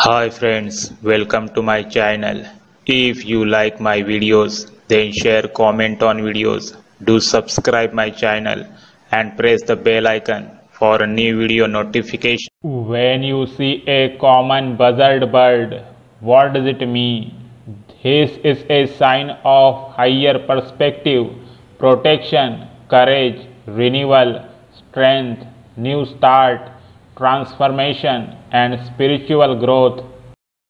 Hi friends, welcome to my channel. If you like my videos, then share, comment on videos. Do subscribe my channel and press the bell icon for a new video notification. When you see a common buzzard bird, what does it mean? This is a sign of higher perspective, protection, courage, renewal, strength, new start, transformation, and spiritual growth.